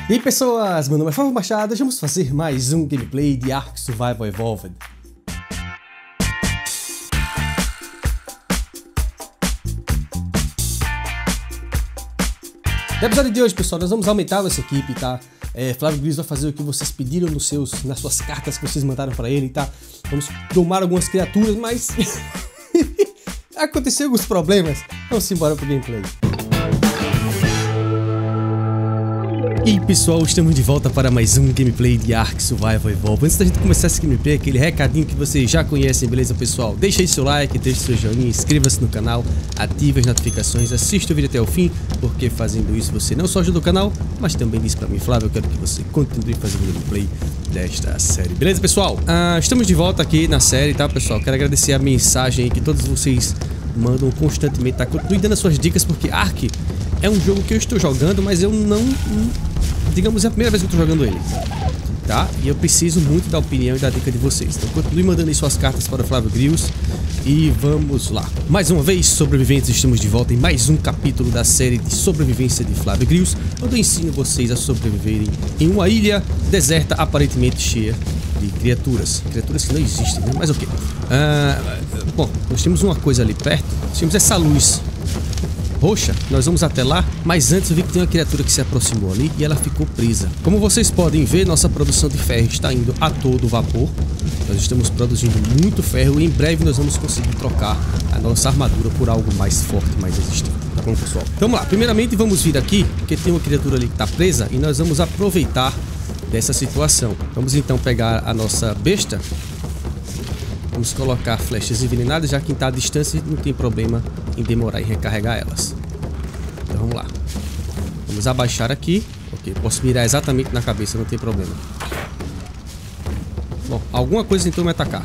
E aí pessoas, meu nome é Flávio Machado, vamos fazer mais um gameplay de Ark Survival Evolved. No episódio de hoje, pessoal, nós vamos aumentar a nossa equipe, tá? Flávio Grios vai fazer o que vocês pediram nas suas cartas que vocês mandaram pra ele, tá? Vamos domar algumas criaturas, mas aconteceu alguns problemas. Vamos embora pro gameplay. E aí pessoal, estamos de volta para mais um gameplay de Ark Survival Evolved. Antes da gente começar esse gameplay, aquele recadinho que vocês já conhecem, beleza pessoal? Deixa aí seu like, deixa seu joinha, inscreva-se no canal, ative as notificações, assista o vídeo até o fim, porque fazendo isso você não só ajuda o canal, mas também diz pra mim, Flávio, eu quero que você continue fazendo o gameplay desta série. Beleza pessoal? Estamos de volta aqui na série, tá pessoal? Quero agradecer a mensagem que todos vocês mandam constantemente, tá? Continue dando as suas dicas, porque Ark é um jogo que eu estou jogando, mas eu não... digamos, é a primeira vez que eu estou jogando ele, tá? E eu preciso muito da opinião e da dica de vocês. Então continue mandando aí suas cartas para o Flávio Grios e vamos lá. Mais uma vez, sobreviventes, estamos de volta em mais um capítulo da série de sobrevivência de Flávio Grios, onde eu ensino vocês a sobreviverem em uma ilha deserta aparentemente cheia de criaturas. Criaturas que não existem, né? Mas ok. Bom, nós temos uma coisa ali perto. Nós temos essa luz roxa, nós vamos até lá, mas antes eu vi que tem uma criatura que se aproximou ali e ela ficou presa. Como vocês podem ver, nossa produção de ferro está indo a todo vapor. Nós estamos produzindo muito ferro e em breve nós vamos conseguir trocar a nossa armadura por algo mais forte, mais resistente. Tá bom, pessoal? Então vamos lá. Primeiramente vamos vir aqui, porque tem uma criatura ali que está presa e nós vamos aproveitar dessa situação. Vamos então pegar a nossa besta. Vamos colocar flechas envenenadas, já que em tal distância não tem problema em demorar em recarregar elas. Então vamos lá. Vamos abaixar aqui. Ok, posso mirar exatamente na cabeça, não tem problema. Bom, alguma coisa tentou me atacar.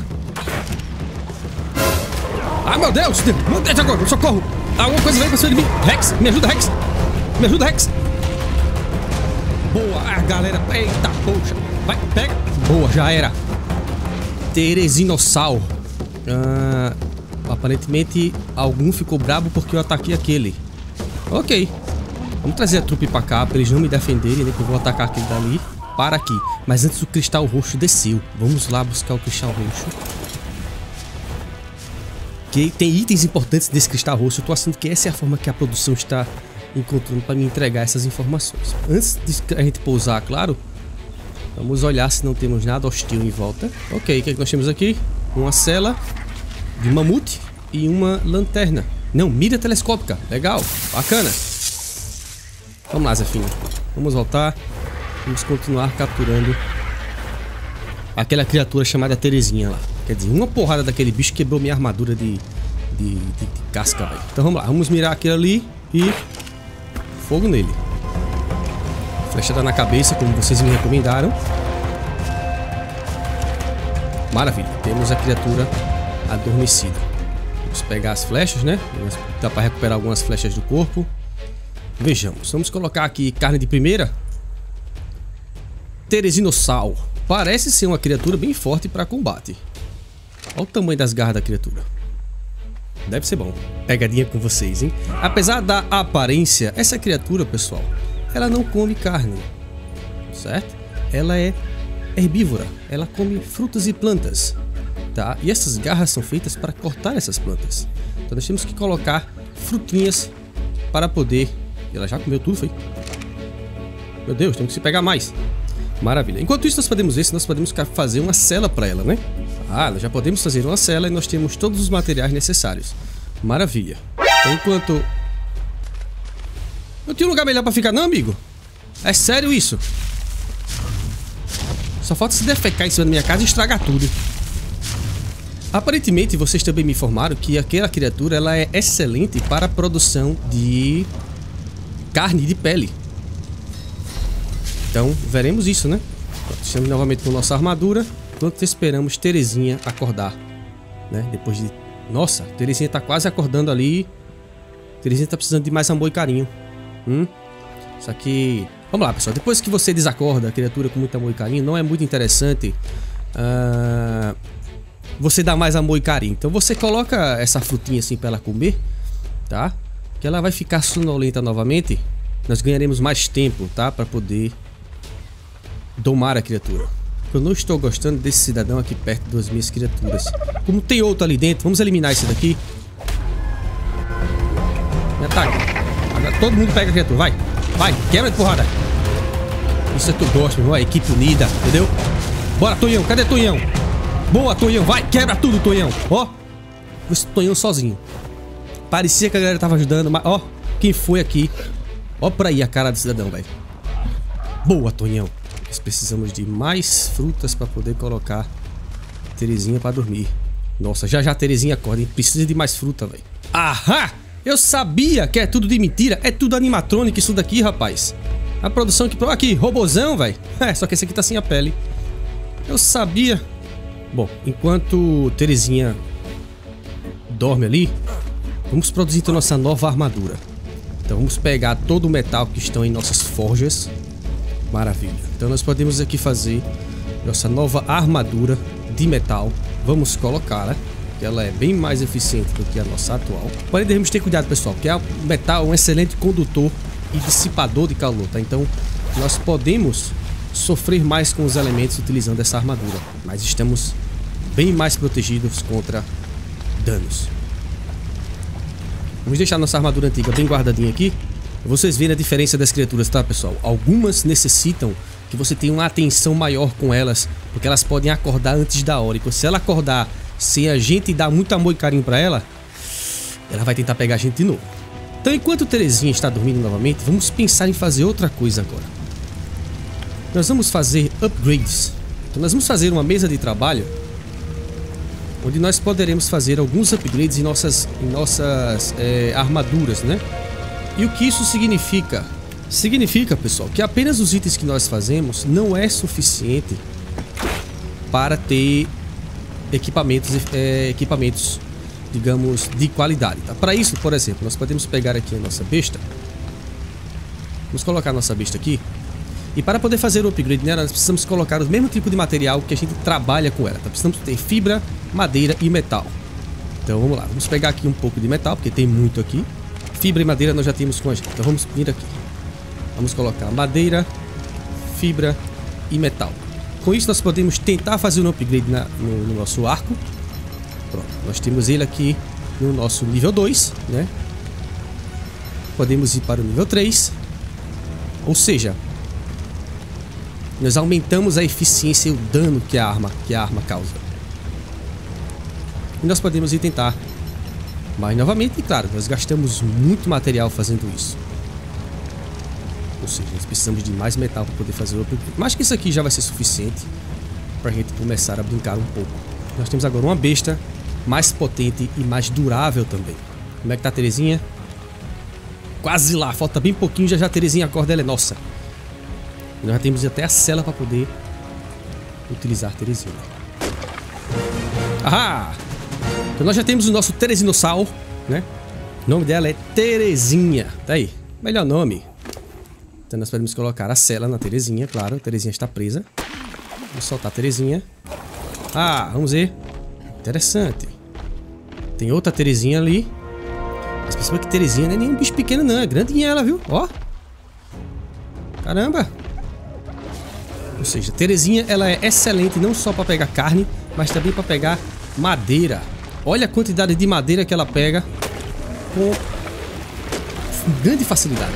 Ah, meu Deus! Meu Deus, agora, socorro! Alguma coisa veio pra cima de mim. Rex, me ajuda, Rex! Me ajuda, Rex! Boa, galera. Eita, poxa. Vai, pega. Boa, já era. Terezinossauro. Aparentemente algum ficou brabo porque eu ataquei aquele. Ok. Vamos trazer a trupe pra cá pra eles não me defenderem, né? Que eu vou atacar aquele dali. Para aqui. Mas antes o cristal roxo desceu. Vamos lá buscar o cristal roxo. Que tem itens importantes desse cristal roxo. Eu tô achando que essa é a forma que a produção está encontrando para me entregar essas informações. Antes de a gente pousar, claro, vamos olhar se não temos nada hostil em volta. Ok, o que é que nós temos aqui? Uma cela de mamute e uma lanterna. Não, mira telescópica. Legal, bacana. Vamos lá, Zefinho. Vamos voltar. Vamos continuar capturando aquela criatura chamada Terezinha lá. Quer dizer, uma porrada daquele bicho quebrou minha armadura de casca, velho. Então vamos lá, vamos mirar aquele ali e fogo nele. Flechada na cabeça, como vocês me recomendaram. Maravilha, temos a criatura adormecida. Vamos pegar as flechas, né? Dá para recuperar algumas flechas do corpo. Vejamos, vamos colocar aqui carne de primeira. Terezinossauro. Parece ser uma criatura bem forte para combate. Olha o tamanho das garras da criatura. Deve ser bom. Pegadinha com vocês, hein? Apesar da aparência, essa criatura, pessoal, ela não come carne, certo? Ela é herbívora, ela come frutas e plantas, tá? E essas garras são feitas para cortar essas plantas. Então nós temos que colocar frutinhas para poder... Ela já comeu tudo, foi? Meu Deus, temos que se pegar mais. Maravilha. Enquanto isso nós podemos ver se nós podemos fazer uma cela para ela, né? Nós já podemos fazer uma cela e nós temos todos os materiais necessários. Maravilha. Então, enquanto... Não tinha um lugar melhor pra ficar não, amigo? É sério isso? Só falta se defecar em cima da minha casa e estragar tudo. Aparentemente, vocês também me informaram que aquela criatura ela é excelente para a produção de carne de pele. Então, veremos isso, né? Estamos novamente com nossa armadura. Enquanto esperamos Terezinha acordar, né? Depois de... Nossa, Terezinha tá quase acordando ali. Terezinha tá precisando de mais amor e carinho. Isso aqui... Vamos lá, pessoal. Depois que você desacorda a criatura com muito amor e carinho, não é muito interessante você dar mais amor e carinho. Então você coloca essa frutinha assim pra ela comer, tá? Que ela vai ficar sonolenta novamente. Nós ganharemos mais tempo, tá? Pra poder domar a criatura. Eu não estou gostando desse cidadão aqui perto das minhas criaturas. Como tem outro ali dentro, vamos eliminar esse daqui. Me ataca. Agora todo mundo pega a criatura, vai. Vai, quebra de porrada. Isso é que eu gosto, meu irmão. A equipe unida, entendeu? Bora, Tonhão, cadê Tonhão? Boa, Tonhão, vai, quebra tudo, Tonhão. Ó, esse Tonhão sozinho. Parecia que a galera tava ajudando, mas ó, quem foi aqui? Ó pra aí a cara do cidadão, velho. Boa, Tonhão. Nós precisamos de mais frutas pra poder colocar Terezinha pra dormir. Nossa, já já a Terezinha acorda, hein? Precisa de mais fruta, velho. Ahá! Eu sabia que é tudo de mentira. É tudo animatrônico isso daqui, rapaz. A produção que... Aqui, robozão, velho. É, só que esse aqui tá sem a pele. Eu sabia. Bom, enquanto Terezinha dorme ali, vamos produzir então nossa nova armadura. Então vamos pegar todo o metal que estão em nossas forjas. Maravilha. Então nós podemos aqui fazer nossa nova armadura de metal. Vamos colocá-la, que ela é bem mais eficiente do que a nossa atual. Porém devemos ter cuidado, pessoal, porque o metal é um excelente condutor e dissipador de calor, tá? Então nós podemos sofrer mais com os elementos utilizando essa armadura, mas estamos bem mais protegidos contra danos. Vamos deixar nossa armadura antiga bem guardadinha aqui. Vocês verem a diferença das criaturas, tá, pessoal? Algumas necessitam que você tenha uma atenção maior com elas, porque elas podem acordar antes da hora. E se ela acordar sem a gente dar muito amor e carinho pra ela, ela vai tentar pegar a gente de novo. Então, enquanto Terezinha está dormindo novamente, vamos pensar em fazer outra coisa agora. Nós vamos fazer upgrades. Então nós vamos fazer uma mesa de trabalho onde nós poderemos fazer alguns upgrades em nossas armaduras, né? E o que isso significa? Significa, pessoal, que apenas os itens que nós fazemos não é suficiente para ter equipamentos, digamos, de qualidade, tá? Para isso, por exemplo, nós podemos pegar aqui a nossa besta. Vamos colocar a nossa besta aqui. E para poder fazer o upgrade nela, nós precisamos colocar o mesmo tipo de material que a gente trabalha com ela, tá? Precisamos ter fibra, madeira e metal. Então vamos lá, vamos pegar aqui um pouco de metal, porque tem muito aqui. Fibra e madeira nós já temos com a gente. Então vamos vir aqui. Vamos colocar madeira, fibra e metal. Com isso nós podemos tentar fazer um upgrade no nosso arco. Pronto, nós temos ele aqui no nosso nível 2, né? Podemos ir para o nível 3. Ou seja, nós aumentamos a eficiência e o dano que a arma causa. E nós podemos ir tentar. Mas novamente, claro, nós gastamos muito material fazendo isso. Ou seja, nós precisamos de mais metal para poder fazer o upgrade. Mas que isso aqui já vai ser suficiente para a gente começar a brincar um pouco. Nós temos agora uma besta mais potente e mais durável também. Como é que tá a Terezinha? Quase lá, falta bem pouquinho, já a Terezinha acorda, ela é nossa. Nós já temos até a cela para poder utilizar a Terezinha. Ahá! Então nós já temos o nosso Terezinossauro, né? O nome dela é Terezinha. Tá aí, melhor nome. Então nós podemos colocar a cela na Terezinha, claro. A Terezinha está presa. Vamos soltar a Terezinha. Ah, vamos ver. Interessante. Tem outra Terezinha ali. Mas perceba que Terezinha não é nenhum bicho pequeno não, é grandinha ela, viu? Ó. Caramba. Ou seja, Terezinha ela é excelente não só para pegar carne, mas também para pegar madeira. Olha a quantidade de madeira que ela pega com grande facilidade.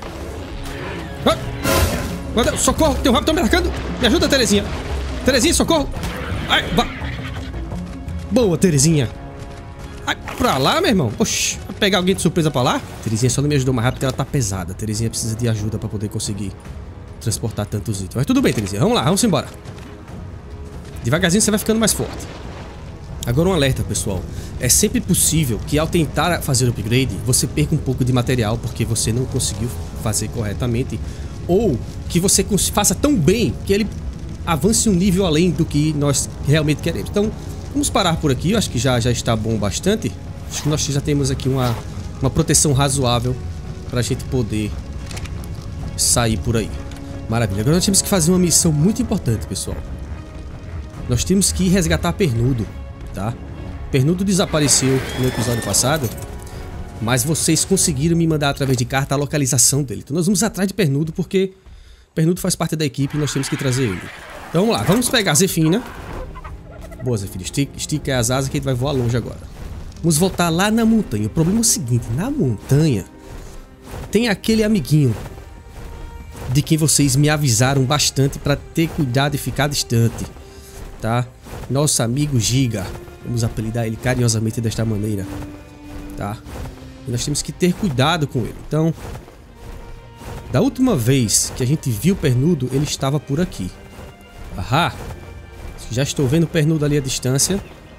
Ah! Socorro, tem um rato me atacando. Me ajuda, Terezinha. Terezinha, socorro. Ai, boa, Terezinha. Ai, pra lá, meu irmão. Oxi, vai pegar alguém de surpresa pra lá? Terezinha só não me ajudou mais rápido porque ela tá pesada. Terezinha precisa de ajuda pra poder conseguir transportar tantos itens. Mas tudo bem, Terezinha. Vamos lá, vamos embora. Devagarzinho você vai ficando mais forte. Agora um alerta, pessoal. É sempre possível que ao tentar fazer o upgrade, você perca um pouco de material porque você não conseguiu fazer corretamente. Ou que você faça tão bem que ele avance um nível além do que nós realmente queremos. Então, vamos parar por aqui. Eu acho que já está bom bastante. Acho que nós já temos aqui uma proteção razoável para a gente poder sair por aí. Maravilha. Agora nós temos que fazer uma missão muito importante, pessoal. Nós temos que resgatar Pernudo, tá? Pernudo desapareceu no episódio passado, mas vocês conseguiram me mandar através de carta a localização dele. Então nós vamos atrás de Pernudo porque Pernudo faz parte da equipe e nós temos que trazer ele. Então vamos lá, vamos pegar a Zefina. Boa, Zefina, estica as asas que a gente vai voar longe agora. Vamos voltar lá na montanha. O problema é o seguinte, na montanha tem aquele amiguinho de quem vocês me avisaram bastante para ter cuidado e ficar distante, tá? Nosso amigo Giga. Vamos apelidar ele carinhosamente desta maneira, tá? E nós temos que ter cuidado com ele. Então, da última vez que a gente viu o Pernudo, ele estava por aqui. Ahá! Já estou vendo o Pernudo ali à distância.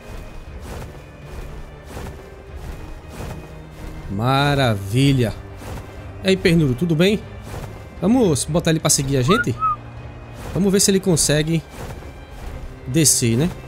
Maravilha! E aí, Pernudo, tudo bem? Vamos botar ele para seguir a gente? Vamos ver se ele consegue descer, né?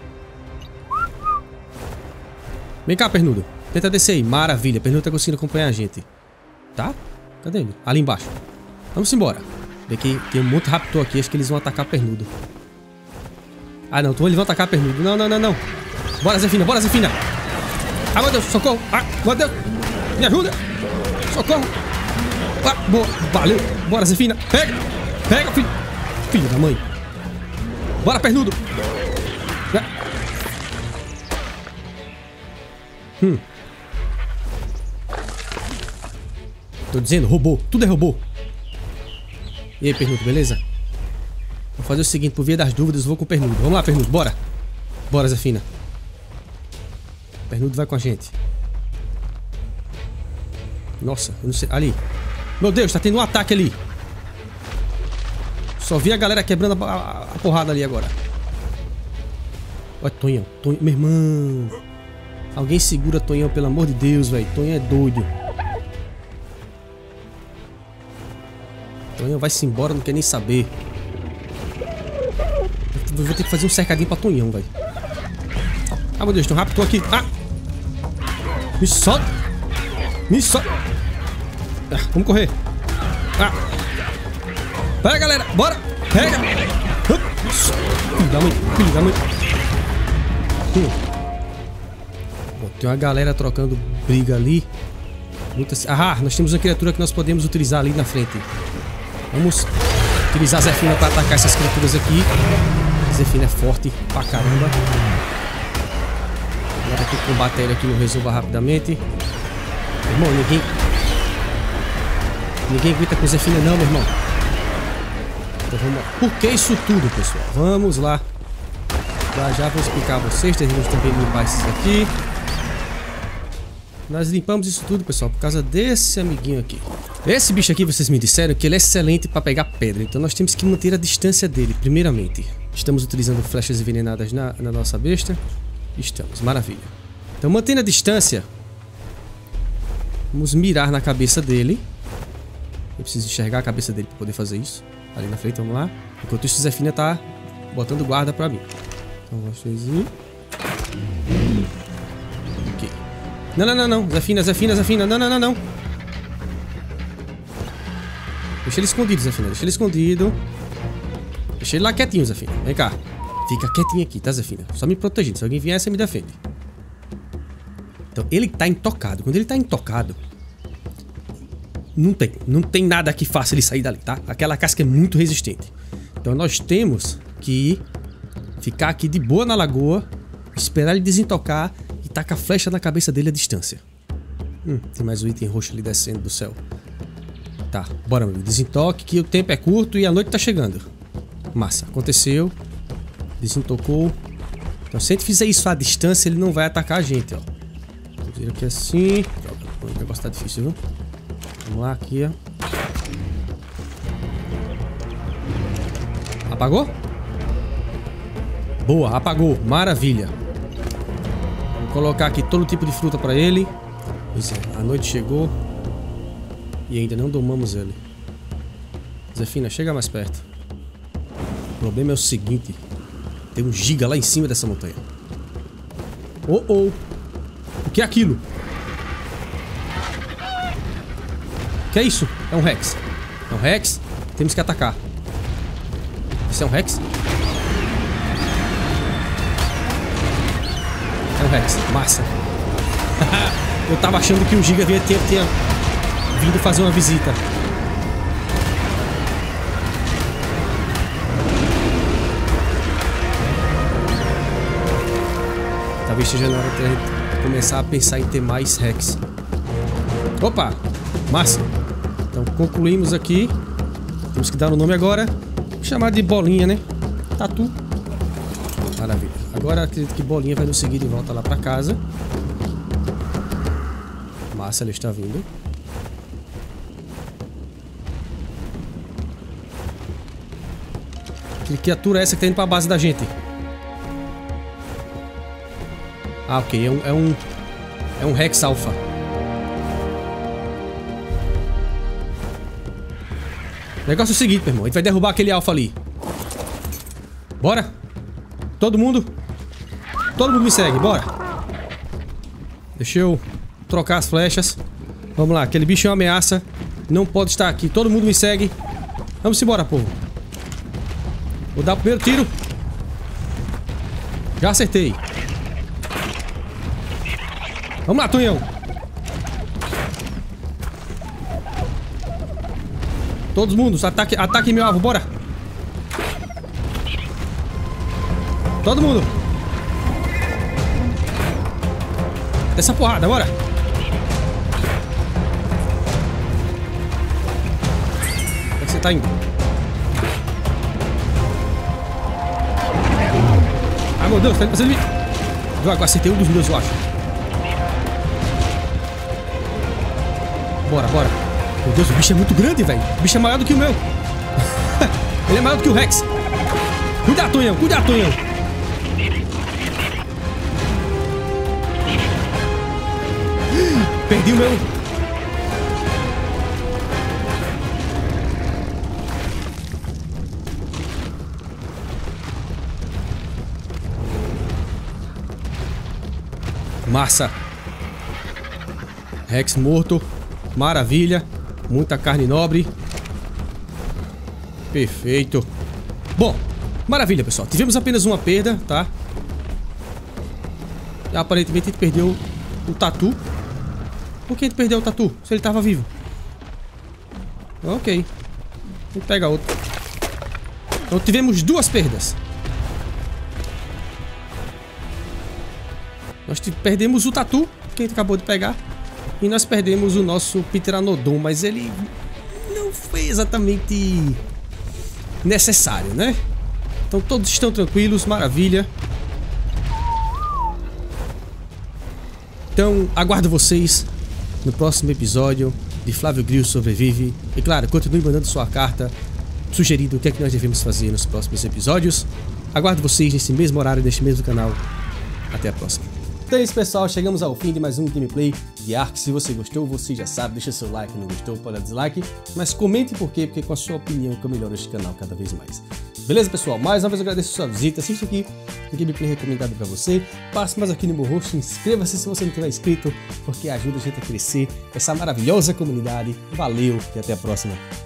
Vem cá, Pernudo. Tenta descer aí. Maravilha. Pernudo tá conseguindo acompanhar a gente. Tá? Cadê ele? Ali embaixo. Vamos embora. Vê que tem um monte de raptor aqui. Acho que eles vão atacar Pernudo. Ah, não. Então eles vão atacar Pernudo. Não, não, não, não. Bora, Zefina. Bora, Zefina. Ah, meu Deus. Socorro. Ah, meu Deus. Me ajuda. Socorro. Ah, boa. Valeu. Bora, Zefina. Pega. Pega, filho. Filho da mãe. Bora, Pernudo. Tô dizendo, robô. Tudo é robô. E aí, Pernudo, beleza? Vou fazer o seguinte, por via das dúvidas, vou com o Pernudo. Vamos lá, Pernudo, bora. Bora, Zefina. Pernudo vai com a gente. Nossa, eu não sei. Ali. Meu Deus, tá tendo um ataque ali. Só vi a galera quebrando a porrada ali agora. Olha, Tonhão. Tonhão. Meu irmão. Alguém segura Tonhão, pelo amor de Deus, velho. Tonhão é doido. Tonhão vai-se embora, não quer nem saber. Eu vou ter que fazer um cercadinho pra Tonhão, velho. Ah, meu Deus, tem um raptor aqui. Ah! Me solta! Me solta! Ah, vamos correr. Ah! Pega, galera! Bora! Pega! Filho da mãe! Filho da mãe! Tem uma galera trocando briga ali. Muitas... Ah, nós temos uma criatura que nós podemos utilizar ali na frente. Vamos utilizar a Zefina para atacar essas criaturas aqui. A Zefina é forte pra caramba. Agora que o combate aéreo aqui não resolva rapidamente. Irmão, ninguém aguenta com Zefina não, meu irmão. Então vamos lá. Por que isso tudo, pessoal? Vamos lá. Já vou explicar a vocês. Teremos também limpar esses aqui. Nós limpamos isso tudo, pessoal, por causa desse amiguinho aqui. Esse bicho aqui, vocês me disseram que ele é excelente para pegar pedra. Então nós temos que manter a distância dele, primeiramente. Estamos utilizando flechas envenenadas na nossa besta. Estamos, maravilha. Então, mantendo a distância, vamos mirar na cabeça dele. Eu preciso enxergar a cabeça dele para poder fazer isso. Ali na frente, vamos lá. Enquanto isso, Zefina tá botando guarda para mim. Então, vocês ir. Ok. Não, não, não, não. Zefina, Zefina, Zefina. Não, não, não, não. Deixa ele escondido, Zefina. Deixa ele escondido. Deixa ele lá quietinho, Zefina. Vem cá. Fica quietinho aqui, tá, Zefina? Só me protegendo. Se alguém vier, você me defende. Então, ele tá intocado. Quando ele tá intocado, não tem nada que faça ele sair dali, tá? Aquela casca é muito resistente. Então, nós temos que ficar aqui de boa na lagoa, esperar ele desintocar e tacar a flecha na cabeça dele à distância. Tem mais um item roxo ali descendo do céu. Tá, bora, meu. Desintoque, que o tempo é curto e a noite tá chegando. Massa, aconteceu. Desintocou. Então, se a gente fizer isso à distância, ele não vai atacar a gente, ó. Vou vir aqui assim. Droga, o negócio tá difícil, viu? Vamos lá, aqui, ó. Apagou? Boa, apagou. Maravilha. Vou colocar aqui todo tipo de fruta pra ele. Pois é, a noite chegou. E ainda não domamos ele. Zefina, chega mais perto. O problema é o seguinte. Tem um giga lá em cima dessa montanha. Oh, oh. O que é aquilo? O que é isso? É um Rex. É um Rex. Temos que atacar. Isso é um Rex? É um Rex. Massa. Eu tava achando que o giga tinha vindo fazer uma visita. talvez seja na hora de a gente começar a pensar em ter mais Rex. Opa! Massa! Então concluímos aqui. Temos que dar o nome agora. Vou chamar de Bolinha, né? Tatu. Maravilha. Agora acredito que Bolinha vai nos seguir de volta lá pra casa. Massa, ela está vindo. Que criatura é essa que tá indo pra base da gente? Ah, ok. É um Rex Alpha. O negócio é o seguinte, meu irmão. A gente vai derrubar aquele Alpha ali. Bora? Todo mundo? Todo mundo me segue, bora. Deixa eu trocar as flechas. Vamos lá, aquele bicho é uma ameaça. Não pode estar aqui. Todo mundo me segue. Vamos embora, povo. Vou dar o primeiro tiro. Já acertei. Vamos lá, Tonhão. Todos mundo, ataque meu alvo, bora. Todo mundo. Essa porrada, bora. Onde é que você tá indo? Ah, meu Deus, tá indo pra cima de mim. Droga, eu acertei um dos meus, eu acho. Bora, bora. Meu Deus, o bicho é muito grande, velho. O bicho é maior do que o meu. Ele é maior do que o Rex. Cuidado, Tonhão, cuidado, Tonhão. Perdi o meu. Massa. Rex morto. Maravilha. Muita carne nobre. Perfeito. Bom, maravilha, pessoal. Tivemos apenas uma perda, tá? E aparentemente a gente perdeu o Tatu. Por que a gente perdeu o Tatu? Se ele tava vivo. Ok. Vamos pegar outro. Então tivemos duas perdas. Nós perdemos o Tatu, que a gente acabou de pegar. E nós perdemos o nosso Pteranodon, mas ele não foi exatamente necessário, né? Então todos estão tranquilos, maravilha. Então aguardo vocês no próximo episódio de Flávio Grill Sobrevive. E claro, continue mandando sua carta sugerindo o que é que nós devemos fazer nos próximos episódios. Aguardo vocês nesse mesmo horário, neste mesmo canal. Até a próxima. Então é isso, pessoal, chegamos ao fim de mais um gameplay de Ark. Se você gostou, você já sabe, deixa seu like, não gostou, pode dar dislike, mas comente por quê, porque com a sua opinião que eu melhoro este canal cada vez mais. Beleza, pessoal? Mais uma vez eu agradeço a sua visita, assista aqui o gameplay recomendado pra você, passe mais aqui no meu rosto, inscreva-se se você não tiver inscrito, porque ajuda a gente a crescer essa maravilhosa comunidade. Valeu e até a próxima.